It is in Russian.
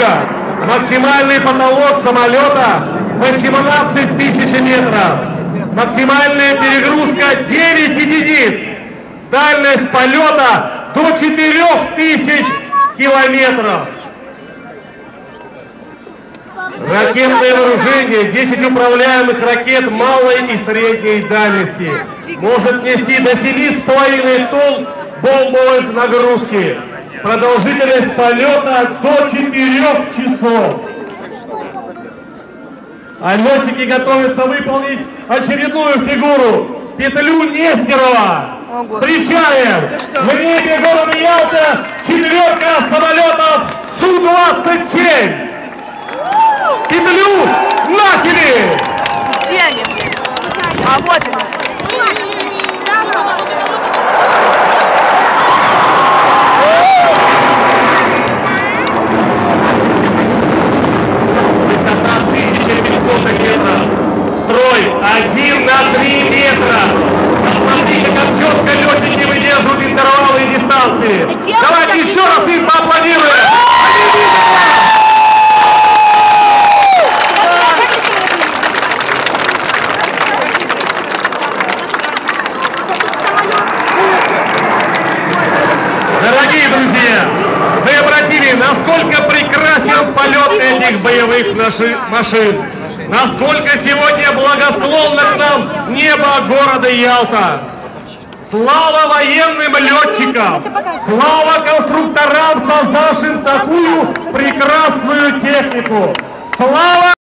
года. Максимальный потолок самолета 18 тысяч метров. Максимальная перегрузка 9 единиц. Дальность полета до 4000 километров. Ракетное вооружение 10 управляемых ракет малой и средней дальности. Может нести до 7,5 тонн бомбовой нагрузки. Продолжительность полета до 4 часов. А летчики готовятся выполнить очередную фигуру. Петлю Нестерова. Встречаем! В небе города Ялта четверка самолетов Су-27. Петлю начали! Где они? А вот они. Высота 1500 метров. Строй 1 на 3 метра. Посмотрите, как четко летчики выдерживают интервалы и дистанции. Давайте еще раз им поаплодируем. Дорогие друзья, вы обратили, насколько прекрасен полет этих боевых машин, насколько сегодня благосклонно к нам небо города Ялта. Слава военным летчикам, слава конструкторам, создавшим такую прекрасную технику, слава